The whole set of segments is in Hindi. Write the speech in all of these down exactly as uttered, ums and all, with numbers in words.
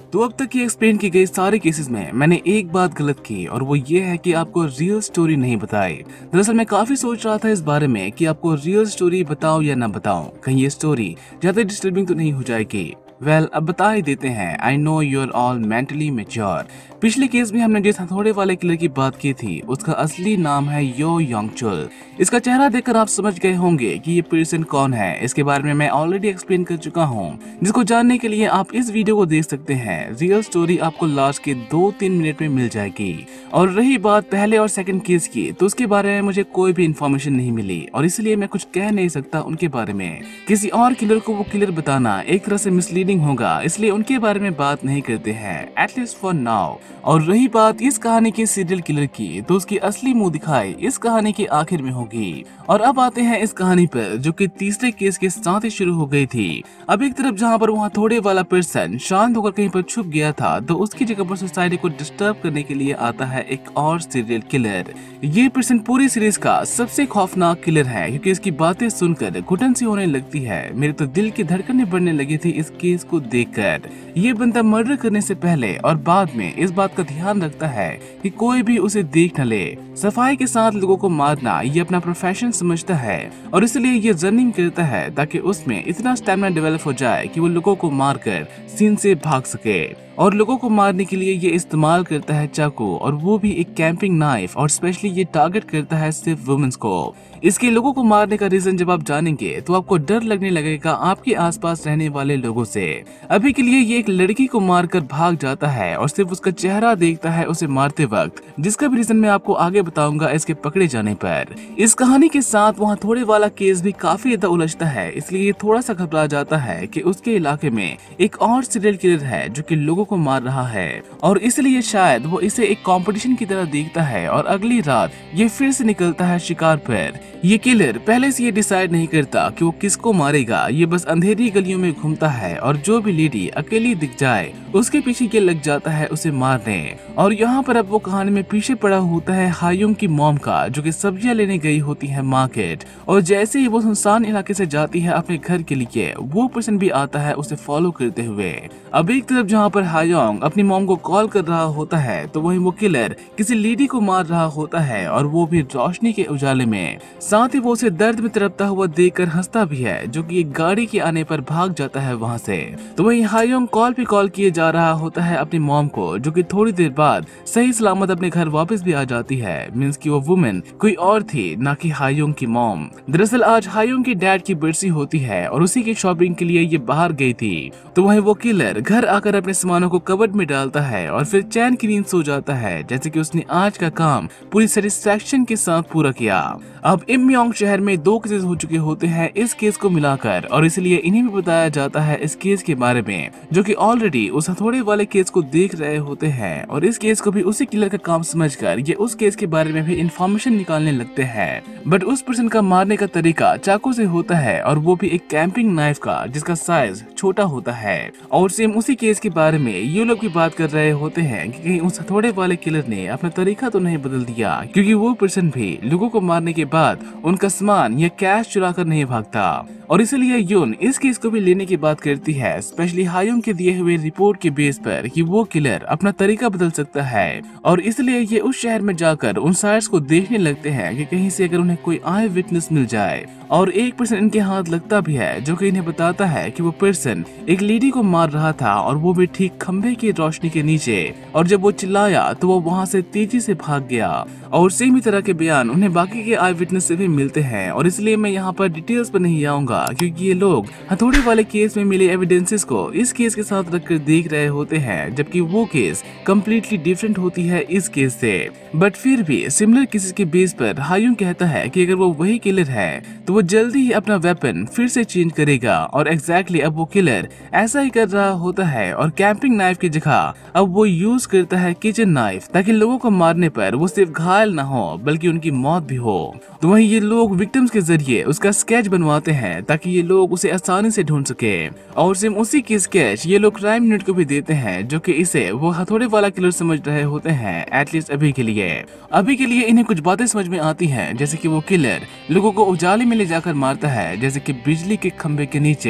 तो अब तक ये एक्सप्लेन की गई सारे केसेस में मैंने एक बात गलत की और वो ये है कि आपको रियल स्टोरी नहीं बताई। दरअसल मैं काफी सोच रहा था इस बारे में कि आपको रियल स्टोरी बताऊं या ना बताऊं, कहीं ये स्टोरी ज्यादा डिस्टर्बिंग तो नहीं हो जाएगी। वेल well, अब बता ही देते हैं। I know you are all mentally mature. पिछले केस में हमने जिस हथौड़े वाले किलर की बात की थी उसका असली नाम है यो योंग चुल। इसका चेहरा देखकर आप समझ गए होंगे कि ये पर्सन कौन है। इसके बारे में मैं ऑलरेडी एक्सप्लेन कर चुका हूँ, जिसको जानने के लिए आप इस वीडियो को देख सकते हैं। रियल स्टोरी आपको लास्ट के दो तीन मिनट में मिल जाएगी। और रही बात पहले और सेकंड केस की, तो उसके बारे में मुझे कोई भी इन्फॉर्मेशन नहीं मिली और इसलिए मैं कुछ कह नहीं सकता उनके बारे में। किसी और किलर को वो किलर बताना एक तरह से मिसलीडिंग होगा, इसलिए उनके बारे में बात नहीं करते हैं, एटलीस्ट फॉर नाउ। और रही बात इस कहानी के सीरियल किलर की, तो उसकी असली मुंह दिखाई इस कहानी के आखिर में होगी। और अब आते हैं इस कहानी पर, जो कि तीसरे केस के साथ ही शुरू हो गई थी। अब एक तरफ जहां पर वहां थोड़े वाला पर्सन शांत होकर कहीं पर छुप गया था, तो उसकी जगह पर सोसाइटी को डिस्टर्ब करने के लिए आता है एक और सीरियल किलर। ये पर्सन पूरी सीरीज का सबसे खौफनाक किलर है, क्योंकि इसकी बातें सुनकर घुटन सी होने लगती है। मेरे तो दिल की धड़कनें बढ़ने लगी थी इस केस को देखकर। ये बंदा मर्डर करने से पहले और बाद में इस बात का ध्यान रखता है कि कोई भी उसे देख न ले। सफाई के साथ लोगों को मारना ये अपना प्रोफेशन समझता है और इसलिए ये रनिंग करता है ताकि उसमें इतना स्टैमिना डेवलप हो जाए कि वो लोगों को मारकर सीन से भाग सके। और लोगों को मारने के लिए ये इस्तेमाल करता है चाकू, और वो भी एक कैंपिंग नाइफ, और स्पेशली ये टारगेट करता है सिर्फ वुमेन्स को। इसके लोगों को मारने का रीजन जब आप जानेंगे तो आपको डर लगने लगेगा आपके आसपास रहने वाले लोगों से। अभी के लिए ये एक लड़की को मारकर भाग जाता है और सिर्फ उसका चेहरा देखता है उसे मारते वक्त, जिसका भी रीजन मैं आपको आगे बताऊंगा इसके पकड़े जाने पर। इस कहानी के साथ वहाँ थोड़े वाला केस भी काफी ज्यादा उलझता है, इसलिए ये थोड़ा सा घबरा जाता है कि उसके इलाके में एक और सीरियल किलर है जो कि लोगों को मार रहा है, और इसलिए शायद वो इसे एक कंपटीशन की तरह देखता है। और अगली रात ये फिर से निकलता है शिकार पर। ये किलर पहले से ये डिसाइड नहीं करता कि वो किसको मारेगा, ये बस अंधेरी गलियों में घूमता है और जो भी लेडी अकेली दिख जाए उसके पीछे ये लग जाता है उसे मारने। और यहाँ पर अब वो कहानी में पीछे पड़ा होता है हायुंग की मॉम का, जो कि सब्जियां लेने गई होती है मार्केट। और जैसे ही वो सुनसान इलाके से जाती है अपने घर के लिए, वो पर्सन भी आता है उसे फॉलो करते हुए। अब एक तरफ जहाँ पर हायुंग अपनी मॉम को कॉल कर रहा होता है, तो वहीं वो किलर किसी लेडी को मार रहा होता है, और वो भी रोशनी के उजाले में। साथ ही वो उसे दर्द में तड़पता हुआ देखकर हंसता भी है, जो कि एक गाड़ी के आने पर भाग जाता है वहां से। तो वहीं हायुंग कॉल पे कॉल किए जा रहा होता है अपनी मॉम को, जो कि थोड़ी देर बाद सही सलामत अपने घर वापस भी आ जाती है। मींस कि वो वुमेन कोई और थी, ना कि हायुंग की मॉम। दरअसल आज हायुंग की डैड की बरसी होती है और उसी की शॉपिंग के लिए ये बाहर गई थी। तो वहीं वो किलर घर आकर अपने सामानों को कबर्ड में डालता है और फिर चैन की नींद सो जाता है, जैसे कि उसने आज का काम पूरी सेटिस्फैक्शन के साथ पूरा किया। अब इमयोंग शहर में दो केसेस हो चुके होते हैं इस केस को मिलाकर, और इसलिए इन्हें भी बताया जाता है इस केस के बारे में, जो कि ऑलरेडी उस हथौड़े वाले केस को देख रहे होते हैं। और इस केस को भी उसी किलर का काम समझकर ये उस केस के बारे में भी इंफॉर्मेशन निकालने लगते हैं। बट उस पर्सन का मारने का तरीका चाकू से होता है, और वो भी एक कैंपिंग नाइफ का, जिसका साइज छोटा होता है। और सेम उसी केस के बारे में ये लोग भी बात कर रहे होते हैं कि कहीं उस हथौड़े वाले किलर ने अपना तरीका तो नहीं बदल दिया, क्योंकि वो पर्सन भी लोगों को मारने के बाद उनका सामान या कैश चुरा कर नहीं भागता। और इसलिए यून इस केस को भी लेने की बात करती है, स्पेशली हायुंग के दिए हुए रिपोर्ट के बेस पर कि वो किलर अपना तरीका बदल सकता है। और इसलिए ये उस शहर में जाकर उन साइट्स को देखने लगते हैं कि कहीं से अगर उन्हें कोई आई विटनेस मिल जाए। और एक पर्सन इनके हाथ लगता भी है, जो कि इन्हें बताता है कि वो पर्सन एक लेडी को मार रहा था, और वो भी ठीक खंभे की रोशनी के नीचे। और जब वो चिल्लाया तो वो वहाँ से तेजी से भाग गया। और सेम ही तरह के बयान उन्हें बाकी के आई विटनेस से भी मिलते हैं, और इसलिए मैं यहाँ पर डिटेल्स पर नहीं आऊंगा, क्योंकि ये लोग हथौड़े वाले केस में मिले एविडेंसेस को इस केस के साथ रखकर देख रहे होते हैं, जबकि वो केस कम्प्लीटली डिफरेंट होती है इस केस से। बट फिर भी सिमिलर केसेस के बेस पर हायुंग कहता है कि अगर वो वही किलर है तो वो जल्दी ही अपना वेपन फिर से चेंज करेगा। और एग्जैक्टली अब वो किलर ऐसा ही कर रहा होता है, और कैंपिंग नाइफ की जगह अब वो यूज करता है किचन नाइफ, ताकि लोगों को मारने पर वो सिर्फ घायल ना हो बल्कि उनकी मौत भी हो। तो वहीं ये लोग विक्टिम्स के जरिए उसका स्केच बनवाते हैं ताकि ये लोग उसे आसानी से ढूंढ सके। और सिर्फ उसी की स्केच ये लोग क्राइम यूनिट को भी देते हैं, जो कि इसे वो हथौड़े वाला किलर समझ रहे होते हैं, एटलीस्ट अभी के लिए। अभी के लिए इन्हें कुछ बातें समझ में आती हैं, जैसे कि वो किलर लोगों को उजाले में ले जाकर मारता है, जैसे कि बिजली के खंभे के नीचे।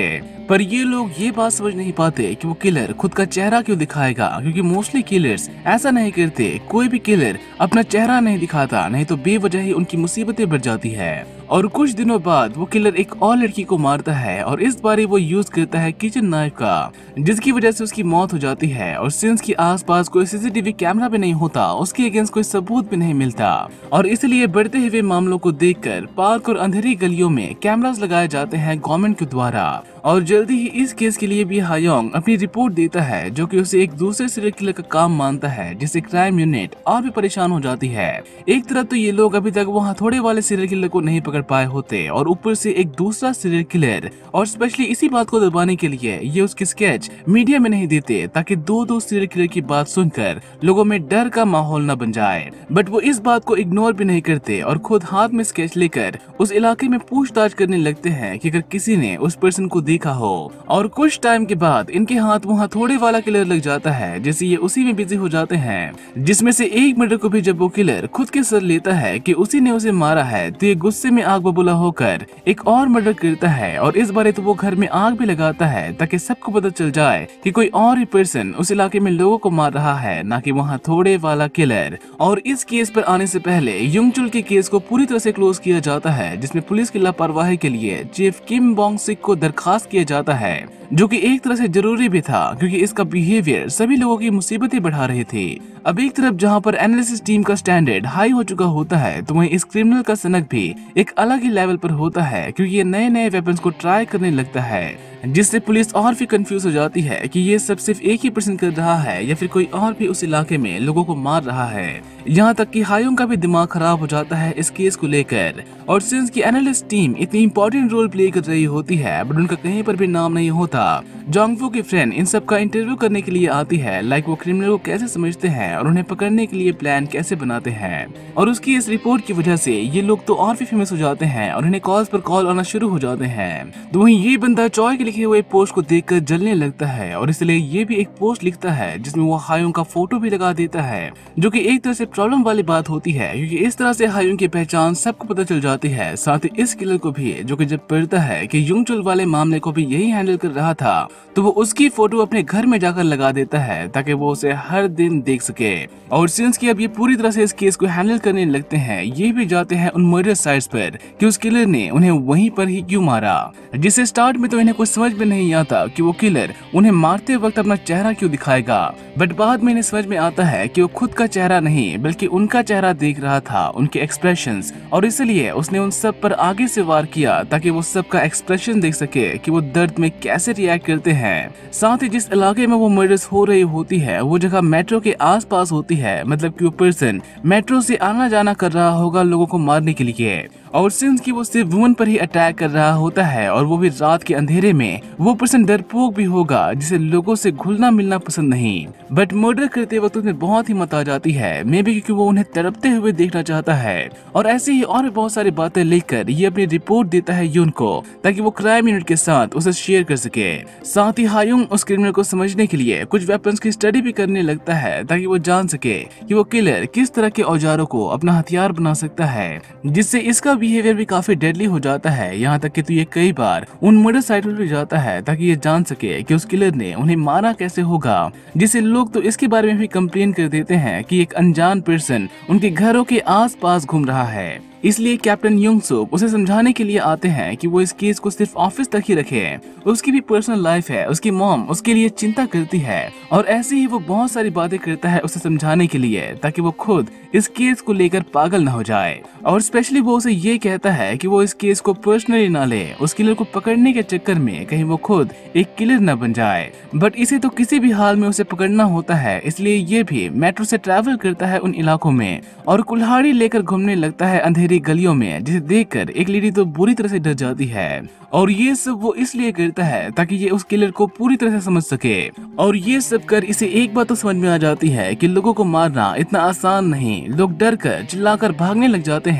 पर ये लोग ये बात समझ नहीं पाते कि वो किलर खुद का चेहरा क्यों दिखाएगा, क्योंकि मोस्टली किलर्स ऐसा नहीं करते। कोई भी किलर अपना चेहरा नहीं दिखाता, नहीं तो बेवजह ही उनकी मुसीबतें बढ़ जाती है। और कुछ दिनों बाद वो किलर एक और लड़की को मारता है और इस बार वो यूज करता है किचन नाइफ का, जिसकी वजह से उसकी मौत हो जाती है। और सिंस की आसपास कोई सीसीटीवी कैमरा भी नहीं होता, उसके अगेंस्ट कोई सबूत भी नहीं मिलता, और इसलिए बढ़ते हुए मामलों को देखकर पार्क और अंधेरी गलियों में कैमरास लगाए जाते हैं गवर्नमेंट के द्वारा। और जल्दी ही इस केस के लिए भी हायोंग अपनी रिपोर्ट देता है, जो कि उसे एक दूसरे सीरियल किलर का काम मानता है, जिससे क्राइम यूनिट और भी परेशान हो जाती है। एक तरफ तो ये लोग अभी तक वो हथौड़े वाले सीरियल किलर को नहीं पकड़ पाए होते, और ऊपर से एक दूसरा सीरियल किलर, और स्पेशली इसी बात को दबाने के लिए ये उसकी स्केच मीडिया में नहीं देते, ताकि दो दो सीरियल किलर की बात सुनकर लोगों में डर का माहौल न बन जाए। बट वो इस बात को इग्नोर भी नहीं करते और खुद हाथ में स्केच लेकर उस इलाके में पूछताछ करने लगते हैं कि अगर किसी ने उस पर्सन को देखा हो। और कुछ टाइम के बाद इनके हाथ वो हथौड़े वाला किलर लग जाता है, जैसे ये उसी में बिजी हो जाते हैं, जिसमें से एक मर्डर को भी जब वो किलर खुद के सर लेता है कि उसी ने उसे मारा है, तो ये गुस्से में आग बबूला होकर एक और मर्डर करता है। और इस बार तो वो घर में आग भी लगाता है, ताकि सबको पता चल जाए कि कोई और ही पर्सन उस इलाके में लोगों को मार रहा है, ना कि वो हथौड़े वाला किलर। और इस केस पर आने से पहले युंगचुल के केस को पूरी तरह से क्लोज किया जाता है, जिसमें पुलिस की लापरवाही के लिए चीफ किम बोंग सिक को दरखास्त किया जाता है, जो कि एक तरह से जरूरी भी था, क्योंकि इसका बिहेवियर सभी लोगों की मुसीबतें बढ़ा रही थी। अब एक तरफ जहां पर एनालिसिस टीम का स्टैंडर्ड हाई हो चुका होता है, तो वहीं इस क्रिमिनल का सनक भी एक अलग ही लेवल पर होता है, क्योंकि ये नए नए वेपन्स को ट्राई करने लगता है, जिससे पुलिस और भी कंफ्यूज हो जाती है कि ये सब सिर्फ एक ही पर्सन कर रहा है या फिर कोई और भी उस इलाके में लोगों को मार रहा है। यहाँ तक कि हायोंग का भी दिमाग खराब हो जाता है इस केस को लेकर। और सिंस की एनालिस्ट टीम इतनी इंपॉर्टेंट रोल प्ले कर रही होती है, बट उनका कहीं पर भी नाम नहीं होता। जोंगफू की फ्रेंड इन सब का इंटरव्यू करने के लिए आती है, लाइक वो क्रिमिनल को कैसे समझते हैं और उन्हें पकड़ने के लिए प्लान कैसे बनाते हैं। और उसकी इस रिपोर्ट की वजह से ये लोग तो और भी फेमस हो जाते हैं और इन्हें कॉल्स पर कॉल आना शुरू हो जाते हैं। तो वहीं ये बंदा चॉय के लिखे हुए पोस्ट को देखकर जलने लगता है, और इसलिए ये भी एक पोस्ट लिखता है जिसमें वो हायोंग का फोटो भी लगा देता है, जो कि एक तरह से प्रॉब्लम वाली बात होती है, क्योंकि इस तरह से हायोंग की पहचान सबको पता चल जाती है, साथ ही इस किलर को भी, जो कि जब पढ़ता है कि युंगचुल वाले मामले को भी यही हैंडल कर रहा था, तो वो उसकी फोटो अपने घर में जाकर लगा देता है, ताकि वो उसे हर दिन देख सके। और सिंस की अब ये पूरी तरह से इस केस को हैंडल करने लगते हैं, ये भी जाते हैं उन मर्डर साइट्स पर कि उस किलर ने उन्हें वहीं पर ही क्यों मारा, जिससे स्टार्ट में तो इन्हें कुछ समझ में नहीं आता कि वो किलर उन्हें मारते वक्त अपना चेहरा क्यों दिखाएगा। बट बाद में इन्हें समझ में आता है कि वो खुद का चेहरा नहीं बल्कि उनका चेहरा देख रहा था, उनके एक्सप्रेशंस, और इसलिए उसने उन सब पर आगे से वार किया, ताकि वो सबका एक्सप्रेशन देख सके कि वो दर्द में कैसे रिएक्ट करते हैं। साथ ही जिस इलाके में वो मर्डर्स हो रही होती है, वो जगह मेट्रो के आसपास होती है, मतलब कि वो पर्सन मेट्रो से आना जाना कर रहा होगा लोगों को मारने के लिए। और सिंस की वो सिर्फ वुमन पर ही अटैक कर रहा होता है, और वो भी रात के अंधेरे में, वो पर्सन डरपोक भी होगा जिसे लोगों से घुलना मिलना पसंद नहीं। बट मर्डर करते वक्त उसमें बहुत हिम्मत आ जाती है, मे बी क्योंकि वो उन्हें तड़पते हुए देखना चाहता है। और ऐसे ही और बहुत सारी बातें लेकर ये अपनी रिपोर्ट देता है यून को, ताकि वो क्राइम यूनिट के साथ उसे शेयर कर सके। साथ ही हायोंग उस क्रिमिनल को समझने के लिए कुछ वेपन्स की स्टडी भी करने लगता है, ताकि वो जान सके कि वो किलर किस तरह के औजारों को अपना हथियार बना सकता है, जिससे इसका बिहेवियर भी काफी डेडली हो जाता है। यहाँ तक कि तो ये कई बार उन मर्डर साइट पर भी जाता है, ताकि ये जान सके कि उस किलर ने उन्हें मारा कैसे होगा, जिससे लोग तो इसके बारे में भी कंप्लेन कर देते हैं कि एक अनजान पर्सन उनके घरों के आसपास घूम रहा है। इसलिए कैप्टन युंगसुक उसे समझाने के लिए आते हैं कि वो इस केस को सिर्फ ऑफिस तक ही रखे। उसकी भी पर्सनल लाइफ है, उसकी मॉम उसके लिए चिंता करती है, और ऐसे ही वो बहुत सारी बातें करता है उसे समझाने के लिए, ताकि वो खुद इस केस को लेकर पागल न हो जाए। और स्पेशली वो उसे ये कहता है कि वो इस केस को पर्सनली ना ले, उस किलर को पकड़ने के चक्कर में कहीं वो खुद एक किलर न बन जाए। बट इसे तो किसी भी हाल में उसे पकड़ना होता है, इसलिए ये भी मेट्रो से ट्रैवल करता है उन इलाकों में, और कुल्हाड़ी लेकर घूमने लगता है अंधेरी गलियों में, जिसे देखकर एक लेडी तो बुरी तरह से डर जाती है। और ये सब वो इसलिए करता है ताकि ये उस किलर को पूरी तरह से समझ सके। और ये सब कर इसे एक बात तो समझ में आ जाती है कि लोगों को मारना इतना आसान नहीं। लोग डर कर चिल्लाकर भागने लग जाते हैं,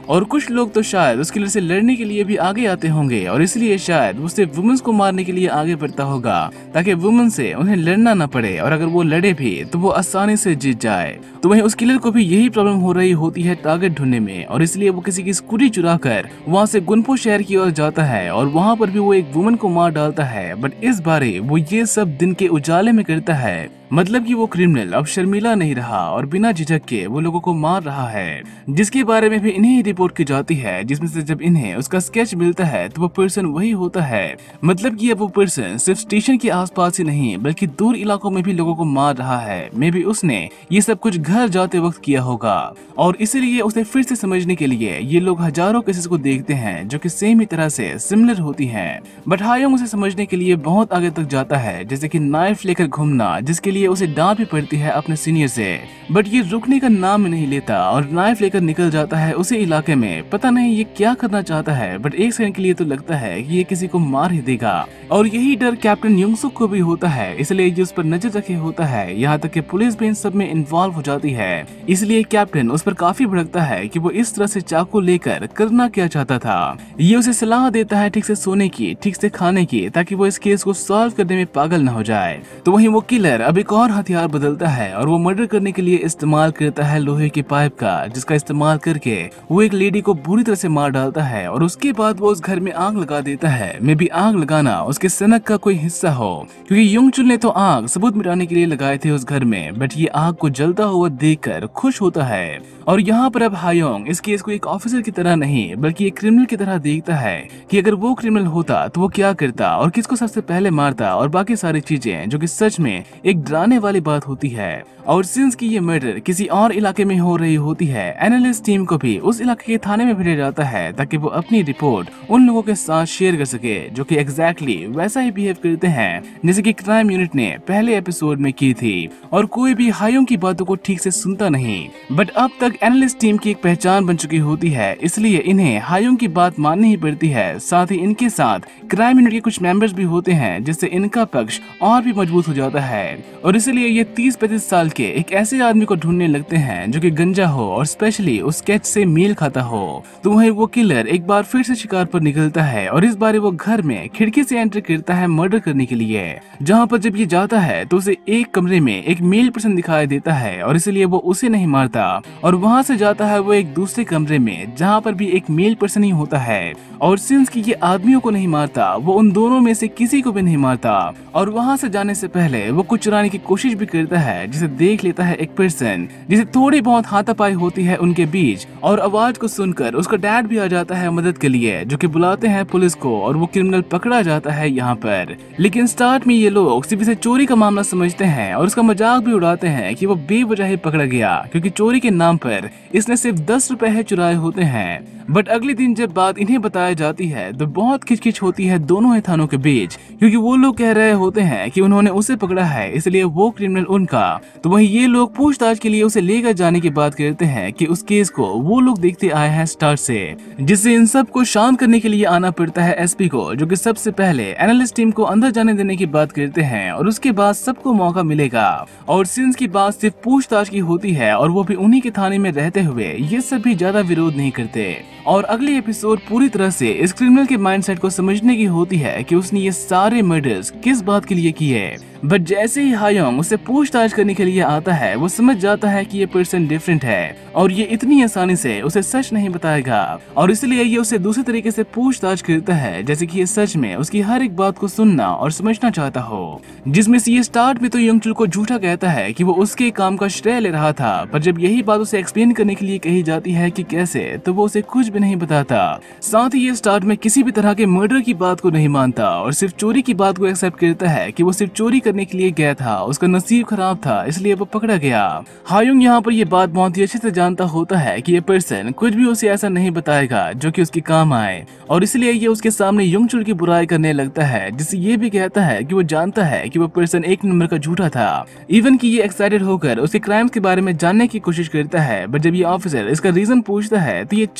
और कुछ लोग तो शायद उस किलर से लड़ने के लिए भी आगे आते होंगे और इसलिए शायद वो सिर्फ वुमेन्स को मारने के लिए आगे बढ़ता होगा ताकि वुमेन से उन्हें लड़ना न पड़े और अगर वो लड़े भी तो वो आसानी से जीत जाए। तो वहीं उस किलर को भी यही प्रॉब्लम हो रही होती है टारगेट ढूंढने में और इसलिए वो किसी की स्कूटी चुरा कर वहाँ से गुनपो शहर की ओर जाता है और वहाँ पर भी वो एक वुमन को मार डालता है। बट इस बारे वो ये सब दिन के उजाले में करता है, मतलब कि वो क्रिमिनल अब शर्मिला नहीं रहा और बिना झिझक के वो लोगों को मार रहा है, जिसके बारे में भी इन्हें ही रिपोर्ट की जाती है। जिसमें से जब इन्हें उसका स्केच मिलता है तो वो पर्सन वही होता है, मतलब कि अब वो पर्सन सिर्फ स्टेशन के आसपास ही नहीं बल्कि दूर इलाकों में भी लोगों को मार रहा है। मे बी उसने ये सब कुछ घर जाते वक्त किया होगा और इसीलिए उसे फिर से समझने के लिए ये लोग हजारों केसेस को देखते हैं जो कि सेम ही तरह से सिमिलर होती हैं। बट हायोंग उसे समझने के लिए बहुत आगे तक जाता है, जैसे कि नाइफ लेकर घूमना, जिसके लिए उसे डांट भी पड़ती है अपने सीनियर से। बट ये रुकने का नाम नहीं लेता और नाइफ लेकर निकल जाता है उसी इलाके में। पता नहीं ये क्या करना चाहता है, बट एक सेकंड के लिए तो लगता है कि ये किसी को मार ही देगा और यही डर कैप्टन युंगसुक को भी होता है, इसलिए ये उस पर नजर रखे होता है। यहाँ तक कि पुलिस भी इन सब में इन्वॉल्व हो जाती है, इसलिए कैप्टन उस पर काफी भड़कता है कि वो इस तरह से चाकू लेकर करना क्या चाहता था। ये उसे सलाह देता है ठीक से सोने की, ठीक से खाने की, ताकि वो इस केस को सॉल्व करने में पागल न हो जाए। तो वहीं वो किलर अब एक और हथियार बदलता है और वो मर्डर करने के लिए इस्तेमाल करता है लोहे के पाइप का, जिसका इस्तेमाल करके वो एक लेडी को बुरी तरह से मार डालता है और उसके बाद वो उस घर में आग लगा देता है। मे बी आग लगाना उसके सनक का कोई हिस्सा हो, क्योंकि युंगचुल ने तो आग सबूत मिटाने के लिए लगाए थे उस घर में, बट ये आग को जलता हुआ देखकर खुश होता है। और यहाँ पर अब हायोंग इस केस को एक ऑफिसर की तरह नहीं बल्कि एक क्रिमिनल की तरह देखता है कि अगर वो क्रिमिनल होता तो वो क्या करता और किसको सबसे पहले मारता और बाकी सारी चीजें, जो कि सच में एक डराने वाली बात होती है। और सिंस की ये मर्डर किसी और इलाके में हो रही होती है, एनालिस्ट टीम को भी उस इलाके के थाने में भेजा जाता है ताकि वो अपनी रिपोर्ट उन लोगों के साथ शेयर कर सके जो कि एग्जैक्टली वैसा ही बिहेव करते हैं जैसे कि क्राइम यूनिट ने पहले एपिसोड में की थी। और कोई भी हायोंग की बातों को ठीक से सुनता नहीं, बट अब तक एनालिस्ट टीम की एक पहचान बन चुकी होती है, इसलिए इन्हें हायोंग की बात माननी ही पड़ती है। साथ ही इनके साथ क्राइम यूनिट के कुछ मेंबर्स भी होते हैं, जिससे इनका पक्ष और भी मजबूत हो जाता है। और इसलिए ये तीस पैंतीस साल के एक ऐसे आदमी को ढूंढने लगते हैं जो कि गंजा हो और स्पेशली उस स्केच से मेल खाता हो। तो वही वो किलर एक बार फिर से शिकार पर निकलता है और इस बार वो घर में खिड़की से एंटर करता है मर्डर करने के लिए, जहाँ पर जब ये जाता है तो उसे एक कमरे में एक मेल पर्सन दिखाई देता है और इसलिए वो उसे नहीं मारता और वहाँ से जाता है वो एक दूसरे कमरे में जहाँ पर भी एक मेल पर्सन ही होता है। और सिंस की ये आदमियों को नहीं मारता, वो उन दोनों में से किसी को भी नहीं मारता और वहाँ से जाने से पहले वो कुछ चुराने की कोशिश भी करता है, जिसे देख लेता है एक पर्सन जिसे थोड़ी बहुत हाथापाई होती है उनके बीच। और आवाज को सुनकर उसका डैड भी आ जाता है मदद के लिए, जो कि बुलाते हैं पुलिस को और वो क्रिमिनल पकड़ा जाता है यहाँ पर। लेकिन स्टार्ट में ये लोग सिर्फ इसे चोरी का मामला समझते हैं और उसका मजाक भी उड़ाते हैं कि वो बेवजह ही पकड़ा गया क्योंकि चोरी के नाम पर इसने सिर्फ दस रुपए चुराए होते हैं। बट अगले दिन जब बात इन्हें बताई जाती है तो बहुत खिचखिच होती है दोनों ही थानों के बीच, क्योंकि वो लोग कह रहे होते हैं कि उन्होंने उसे पकड़ा है इसलिए वो क्रिमिनल उनका। तो वहीं ये लोग पूछताछ के लिए उसे लेकर जाने की बात करते हैं कि उस केस को वो लोग देखते आए हैं स्टार्ट से, जिससे इन सब को शांत करने के लिए आना पड़ता है एसपी को, जो कि सबसे पहले एनालिस्ट टीम को अंदर जाने देने की बात करते हैं और उसके बाद सबको मौका मिलेगा। और सिंस की बात सिर्फ पूछताछ की होती है और वो भी उन्हीं के थाने में रहते हुए ये सब भी ज्यादा विरोध नहीं करते। और अगले एपिसोड पूरी तरह से इस क्रिमिनल के माइंडसेट को समझने की होती है कि उसने ये सारे मर्डर्स किस बात के लिए किए। बट जैसे ही हायोंग उसे पूछताछ करने के लिए आता है वो समझ जाता है कि ये पर्सन डिफरेंट है और ये इतनी आसानी से उसे सच नहीं बताएगा और इसलिए ये उसे दूसरे तरीके से पूछताछ करता है, जैसे कि ये सच में उसकी हर एक बात को सुनना और समझना चाहता हो। जिसमें से ये स्टार्ट में तो युंगचुल को झूठा कहता है कि वो उसके काम का श्रेय ले रहा था, पर जब यही बात उसे एक्सप्लेन करने के लिए कही जाती है कि कैसे, तो वो उसे कुछ भी नहीं बताता। साथ ही ये स्टार्ट में किसी भी तरह के मर्डर की बात को नहीं मानता और सिर्फ चोरी की बात को एक्सेप्ट करता है कि वो सिर्फ चोरी करने के लिए गया था, उसका नसीब खराब था इसलिए वो पकड़ा गया। हायोंग यहाँ पर ये बात बहुत ही अच्छे से जानता होता है कि ये पर्सन कुछ भी उसे ऐसा नहीं बताएगा जो कि उसके काम आए और इसलिए ये उसके सामने युंगचुल की बुराई करने लगता है, जिससे ये भी कहता है कि वो जानता है कि वो पर्सन एक नंबर का झूठा था। इवन कि ये एक्साइटेड होकर उसके क्राइम्स के बारे में जानने की कोशिश करता है, बट जब ये ऑफिसर इसका रीजन पूछता है तो ये चुप हो जाता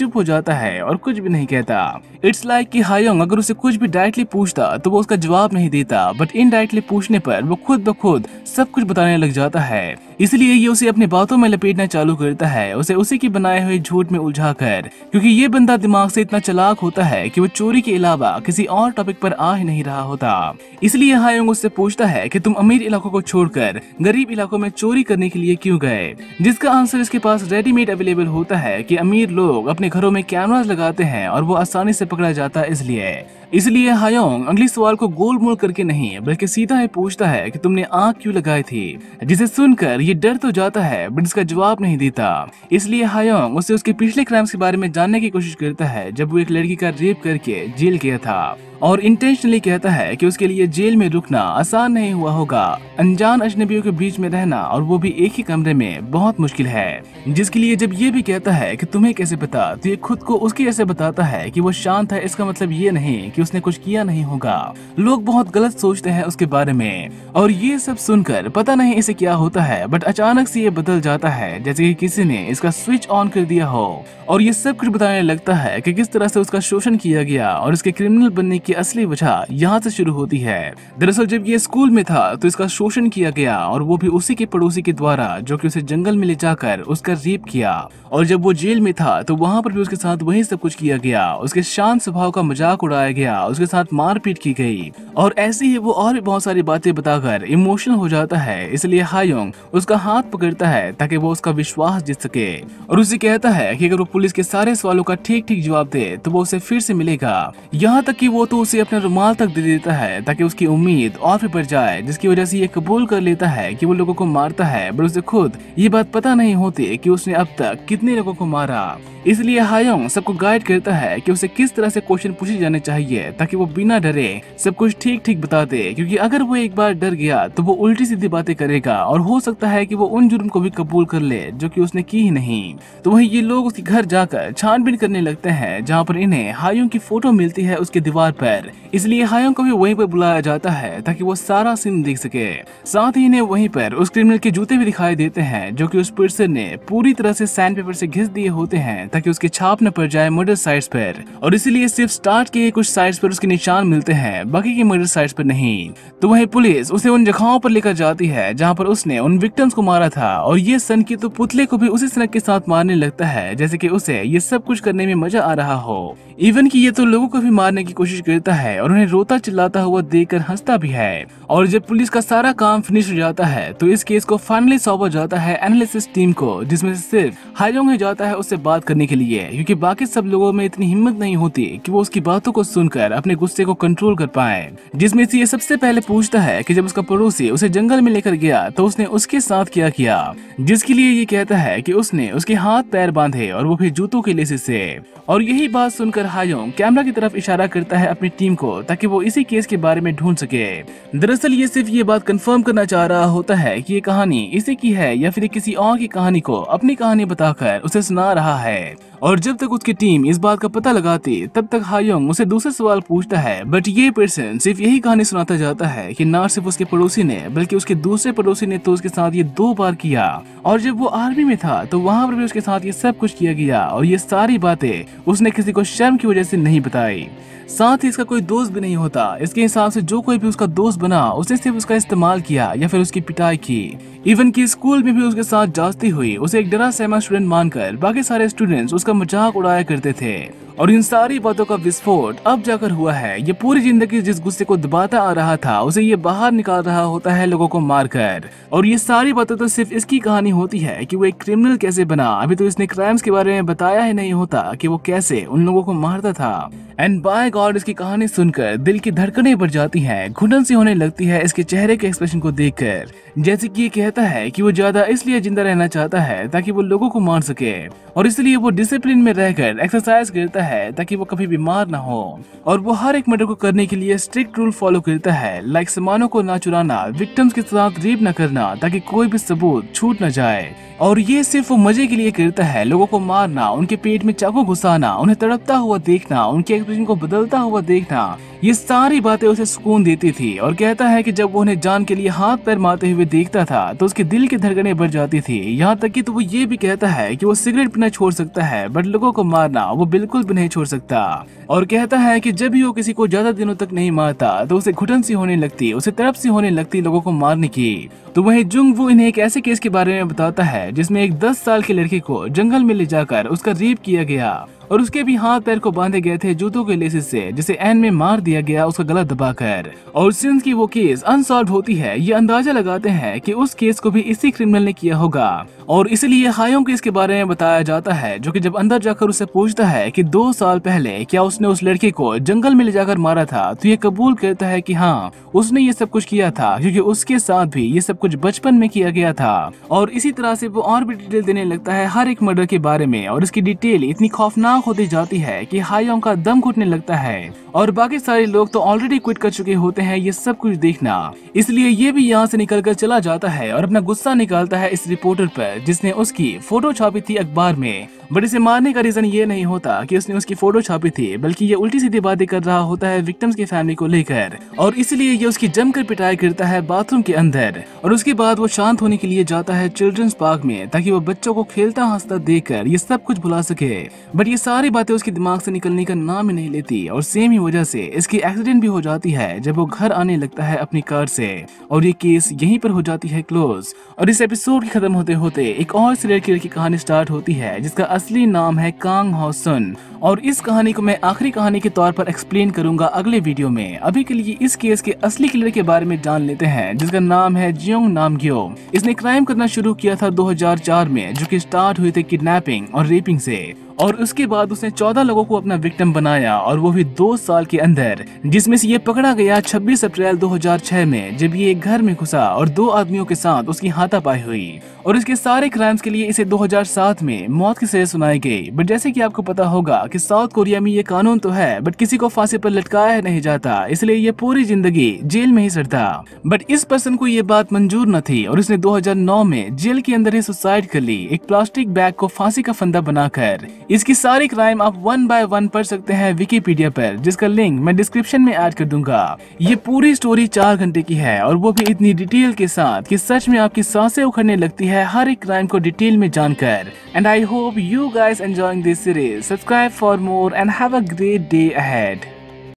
जाता है और कुछ भी नहीं कहता। इट्स लाइक कि हायोंग अगर उसे कुछ भी डायरेक्टली पूछता तो वो उसका जवाब नहीं देता, बट इनडायरेक्टली पूछने पर वो खुद ब खुद सब कुछ बताने लग जाता है। इसलिए ये उसे अपनी बातों में लपेटना चालू करता है, उसे उसी की बनाए हुए झूठ में उलझाकर, क्योंकि ये बंदा दिमाग से इतना चालाक होता है कि वो चोरी के अलावा किसी और टॉपिक पर आ ही नहीं रहा होता। इसलिए हायोंग उससे पूछता है कि तुम अमीर इलाकों को छोड़कर गरीब इलाकों में चोरी करने के लिए क्यों गए, जिसका आंसर इसके पास रेडीमेड अवेलेबल होता है कि अमीर लोग अपने घरों में कैमरास लगाते हैं और वो आसानी से पकड़ा जाता है। इसलिए इसलिए हायोंग अगली सवाल को गोल मोल करके नहीं बल्कि सीधा ही पूछता है कि तुमने आंख क्यों लगाई थी, जिसे सुनकर ये डर तो जाता है बट इसका जवाब नहीं देता। इसलिए हायोंग उससे उसके पिछले क्राइम्स के बारे में जानने की कोशिश करता है, जब वो एक लड़की का रेप करके जेल गया था, और इंटेंशनली कहता है कि उसके लिए जेल में रुकना आसान नहीं हुआ होगा। अनजान अजनबियों के बीच में रहना और वो भी एक ही कमरे में बहुत मुश्किल है, जिसके लिए जब ये भी कहता है कि तुम्हें कैसे पता, तो ये खुद को उसके जैसे बताता है कि वो शांत है। इसका मतलब ये नहीं कि उसने कुछ किया नहीं होगा। लोग बहुत गलत सोचते हैं उसके बारे में, और ये सब सुनकर पता नहीं इसे क्या होता है, बट अचानक से ये बदल जाता है जैसे कि किसी ने इसका स्विच ऑन कर दिया हो, और ये सब कुछ बताने लगता है कि किस तरह से उसका शोषण किया गया और इसके क्रिमिनल बनने की असली वजह यहाँ से शुरू होती है। दरअसल जब ये स्कूल में था तो इसका शोषण किया गया, और वो भी उसी के पड़ोसी के द्वारा, जो कि उसे जंगल में ले जाकर उसका रेप किया। और जब वो जेल में था तो वहाँ पर भी उसके साथ वही सब कुछ किया गया। उसके शांत स्वभाव का मजाक उड़ाया गया, उसके साथ मारपीट की गई, और ऐसे ही वो और भी बहुत सारी बातें बताकर इमोशनल हो जाता है। इसलिए हायोंग उसका हाथ पकड़ता है ताकि वो उसका विश्वास जीत सके, और उसे कहता है कि अगर वो पुलिस के सारे सवालों का ठीक ठीक जवाब दे तो वो उसे फिर से मिलेगा। यहाँ तक कि वो तो उसे अपना रुमाल तक दे देता है ताकि उसकी उम्मीद और भी बढ़ जाए, जिसकी वजह से ये कबूल कर लेता है कि वो लोगों को मारता है, पर उसे खुद ये बात पता नहीं होती कि उसने अब तक कितने लोगों को मारा। इसलिए हायोंग सबको गाइड करता है कि उसे किस तरह से क्वेश्चन पूछे जाने चाहिए ताकि वो बिना डरे सब कुछ ठीक ठीक बता दे, क्योंकि अगर वो एक बार डर गया तो वो उल्टी सीधी बातें करेगा और हो सकता है कि वो उन जुर्म को भी कबूल कर ले जो कि उसने की ही नहीं। तो वही ये लोग उसके घर जाकर छानबीन करने लगते हैं, जहाँ पर इन्हें हायोंग की फोटो मिलती है उसके दीवार पर। इसलिए हायोंग को भी वहीं पर बुलाया जाता है ताकि वो सारा सीन देख सके। साथ ही इन्हें वहीं पर उस क्रिमिनल के जूते भी दिखाई देते हैं, जो कि उस पर्सन ने पूरी तरह से सैंड पेपर से घिस दिए होते हैं ताकि उसके छाप न पड़ जाए मर्डर साइट्स पर, और इसीलिए सिर्फ स्टार्ट के कुछ साइट्स पर उसके निशान मिलते हैं, बाकी के मर्डर साइट्स पर नहीं। तो वही पुलिस उसे उन जगहों पर लेकर जाती है जहां पर उसने उन विक्टिम्स को मारा था, और ये सन की तो पुतले को भी उसी सनक के साथ मारने लगता है जैसे कि उसे ये सब कुछ करने में मजा आ रहा हो। इवन कि ये तो लोगों को भी मारने की कोशिश करता है और उन्हें रोता चिल्लाता हुआ देखकर हंसता भी है। और जब पुलिस का सारा काम फिनिश हो जाता है तो इस केस को फाइनली सौंपा जाता है एनालिसिस टीम को, जिसमें से सिर्फ हायोंग ही जाता है उससे बात करने के लिए, क्योंकि बाकी सब लोगों में इतनी हिम्मत नहीं होती कि वो उसकी बातों को सुनकर अपने गुस्से को कंट्रोल कर पाए। जिसमें से ये सबसे पहले पूछता है कि जब उसका पड़ोसी उसे जंगल में लेकर गया तो उसने उसके साथ क्या किया, जिसके लिए ये कहता है कि उसने उसके हाथ पैर बांधे और वो भी जूतों के लेसे से। और यही बात सुनकर हायोंग कैमरा की तरफ इशारा करता है अपनी टीम को ताकि वो इसी केस के बारे में ढूंढ सके। दरअसल ये सिर्फ ये बात कंफर्म करना चाह रहा होता है कि ये कहानी इसी की है या फिर किसी और की कहानी को अपनी कहानी बताकर उसे सुना रहा है। और जब तक उसकी टीम इस बात का पता लगाती तब तक हायोंग उसे दूसरे सवाल पूछता है, बट ये पर्सन सिर्फ यही कहानी सुनाता जाता है कि ना सिर्फ उसके पड़ोसी ने बल्कि उसके दूसरे पड़ोसी ने तो उसके साथ ये दो बार किया, और जब वो आर्मी में था तो वहाँ पर भी उसके साथ ये सब कुछ किया गया, और ये सारी बातें उसने किसी को शर्म की वजह से नहीं बताई। साथ ही इसका कोई दोस्त भी नहीं होता। इसके हिसाब से जो कोई भी उसका दोस्त बना उसने सिर्फ उसका इस्तेमाल किया या फिर उसकी पिटाई की। इवन की स्कूल में भी उसके साथ जाती हुई उसे एक डरा सहमा स्टूडेंट मानकर बाकी सारे स्टूडेंट्स उसका मजाक उड़ाया करते थे, और इन सारी बातों का विस्फोट अब जाकर हुआ है। ये पूरी जिंदगी जिस गुस्से को दबाता आ रहा था उसे ये बाहर निकाल रहा होता है लोगों को मारकर। और ये सारी बातें तो सिर्फ इसकी कहानी होती है कि वो एक क्रिमिनल कैसे बना। अभी तो इसने क्राइम्स के बारे में बताया ही नहीं होता कि वो कैसे उन लोगों को मारता था। एंड बाय गॉड इसकी कहानी सुनकर दिल की धड़कनें बढ़ जाती हैं, घुटन सी होने लगती है इसके चेहरे के एक्सप्रेशन को देखकर। जैसे कि ये कहता है कि वो ज्यादा इसलिए जिंदा रहना चाहता है ताकि वो लोगों को मार सके, और इसलिए वो डिसिप्लिन में रहकर एक्सरसाइज करता है ताकि वो कभी बीमार ना हो। और वो हर एक मर्डर को करने के लिए स्ट्रिक्ट रूल फॉलो करता है, लाइक सामानों को ना चुराना, विक्टिम्स के साथ रेप न करना ताकि कोई भी सबूत छूट न जाए। और ये सिर्फ वो मजे के लिए करता है, लोगों को मारना, उनके पेट में चाकू घुसाना, उन्हें तड़पता हुआ देखना, उनकी एक्सप्रेशन को बदलता हुआ देखना, ये सारी बातें उसे सुकून देती थी। और कहता है कि जब वो उन्हें जान के लिए हाथ पैर मारते हुए देखता था तो उसके दिल की धड़कनें बढ़ जाती थी। यहाँ तक कि तो वो ये भी कहता है कि वो सिगरेट पीना छोड़ सकता है बट लोगों को मारना वो बिल्कुल भी नहीं छोड़ सकता। और कहता है कि जब भी वो किसी को ज्यादा दिनों तक नहीं मारता तो उसे घुटन सी होने लगती, उसे तड़प सी होने लगती लोगों को मारने की। तो वही जुंग वो इन्हें एक ऐसे केस के बारे में बताता है जिसमें एक दस साल के लड़के को जंगल में ले जाकर उसका रेप किया गया और उसके भी हाथ पैर को बांधे गए थे जूतों के लेसेस से, जिसे एंड में मार दिया गया उसका गला दबाकर। और सिंस की वो केस अनसॉल्व होती है, ये अंदाजा लगाते हैं कि उस केस को भी इसी क्रिमिनल ने किया होगा। और इसलिए हायोंग केस के बारे में बताया जाता है, जो कि जब अंदर जाकर उससे पूछता है कि दो साल पहले क्या उसने उस लड़के को जंगल में ले जाकर मारा था, तो ये कबूल करता है कि हाँ उसने ये सब कुछ किया था, क्योंकि उसके साथ भी ये सब कुछ बचपन में किया गया था। और इसी तरह से वो और भी डिटेल देने लगता है हर एक मर्डर के बारे में, और इसकी डिटेल इतनी खौफनाक होती जाती है कि हायोंग का दम घुटने लगता है। और बाकी सारे लोग तो ऑलरेडी क्विट कर चुके होते हैं ये सब कुछ देखना, इसलिए ये भी यहाँ से निकलकर चला जाता है और अपना गुस्सा निकालता है इस रिपोर्टर पर जिसने उसकी फोटो छापी थी अखबार में। बट इसे मारने का रीजन ये नहीं होता कि उसने उसकी फोटो छापी थी, बल्कि ये उल्टी सीधी बातें कर रहा होता है विक्टिम्स की फैमिली को लेकर, और इसलिए ये उसकी जमकर पिटाई करता है बाथरूम के अंदर। और उसके बाद वो शांत होने के लिए जाता है चिल्ड्रंस पार्क में, ताकि वो बच्चों को खेलता हंसता देखकर ये सब कुछ भुला सके। बट ये सारी बातें उसके दिमाग से निकलने का नाम ही नहीं लेती, और सेम ही वजह से इसकी एक्सीडेंट भी हो जाती है जब वो घर आने लगता है अपनी कार से। और ये केस यहीं पर हो जाती है क्लोज। और इस एपिसोड के खत्म होते होते एक और सीरियल किलर की कहानी स्टार्ट होती है जिसका असली नाम है कांग हो सुन। और इस कहानी को मैं आखिरी कहानी के तौर पर एक्सप्लेन करूंगा अगले वीडियो में। अभी के लिए इस केस के असली किलर के बारे में जान लेते हैं, जिसका नाम है जियोंग नामग्यो। इसने क्राइम करना शुरू किया था दो हज़ार चार में, जो कि स्टार्ट हुए थे किडनैपिंग और रेपिंग से। और उसके बाद उसने चौदह लोगों को अपना विक्टिम बनाया, और वो भी दो साल के अंदर, जिसमें से ये पकड़ा गया छब्बीस अप्रैल दो हज़ार छह में, जब ये एक घर में घुसा और दो आदमियों के साथ उसकी हाथापाई हुई। और इसके सारे क्राइम्स के लिए इसे दो हज़ार सात में मौत की सजा सुनाई गई। बट जैसे कि आपको पता होगा कि साउथ कोरिया में ये कानून तो है, बट किसी को फांसी पर लटकाया नहीं जाता, इसलिए ये पूरी जिंदगी जेल में ही सड़ता। बट इस पर्सन को ये बात मंजूर न थी, और इसने दो हज़ार नौ में जेल के अंदर ही सुसाइड कर ली, एक प्लास्टिक बैग को फांसी का फंदा बनाकर। इसकी सारी क्राइम आप वन बाय वन पढ़ सकते हैं विकिपीडिया पर, जिसका लिंक मैं डिस्क्रिप्शन में ऐड कर दूंगा। ये पूरी स्टोरी चार घंटे की है, और वो भी इतनी डिटेल के साथ कि सच में आपकी सांसें उखड़ने लगती है हर एक क्राइम को डिटेल में जानकर। And I hope you guys enjoying this series. Subscribe for more and have a great day ahead.